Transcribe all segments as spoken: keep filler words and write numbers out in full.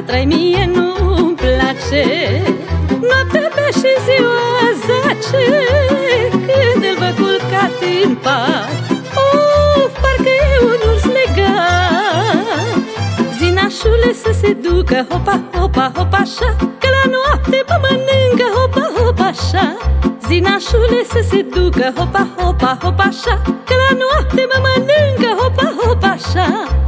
trai mie nu-mi place. Noaptea bea și ziua zace când îl văd culcat în pat. Of, parcă e un urs legat. Zi, nașule, să se ducă, hopa, hopa, hopa, așa, că la noapte mă mănâncă, hopa, hopa, așa. Zi, nașule, să se ducă, hopa, hopa, hopa, așa, că la noapte mă mănâncă, hopa, hopa, așa.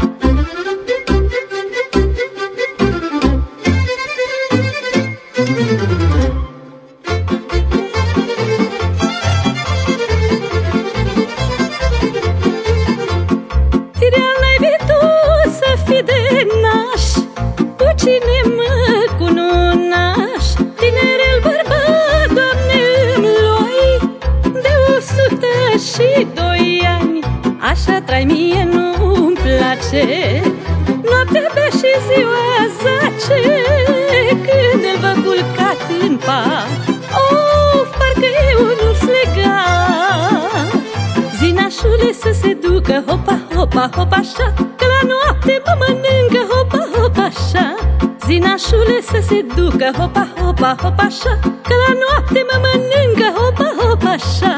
Tireal, n-ai vii tu să fii de naș, cu cine mă cunonaș. Tinerel bărbat, Doamne, îmi luai de o sută și doi ani. Așa trai mie nu-mi place. Noaptea bea și ziua zace când îl văd culcat în pat. Of, parcă e un urs legat. Zi, nașule, să se ducă, hopa, hopa, hopa, așa, că la noapte mă mănâncă, hopa, hopa, așa. Zi, nașule, să se ducă, hopa, hopa, hopa, așa, că la noapte mă mănâncă, hopa, hopa, așa.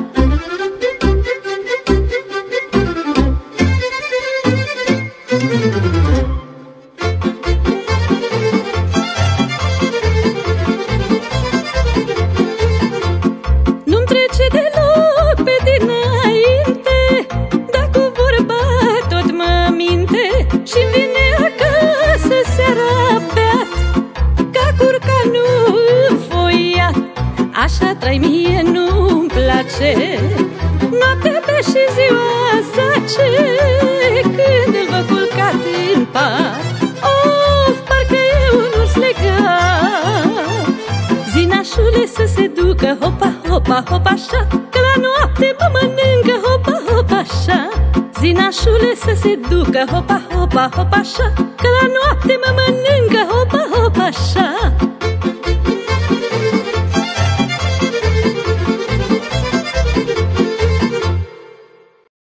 Nu-mi trece deloc pe dinainte, dar cu vorba tot mă minte. Și-mi vine acasă seara beat, ca curcanul înfoiat. Așa trai mie nu-mi place. Noaptea bea și ziua zace când îl văd culcat în pat. Of, parcă e un urs legat. Zi, nașule, să se ducă, hopa, hopa, hopa, așa, că la noapte mă mănâncă, hopa, hopa, așa. Zi, nașule, să se ducă, hopa, hopa, hopa, așa, că la noapte mă mănâncă, hopa, hopa, așa.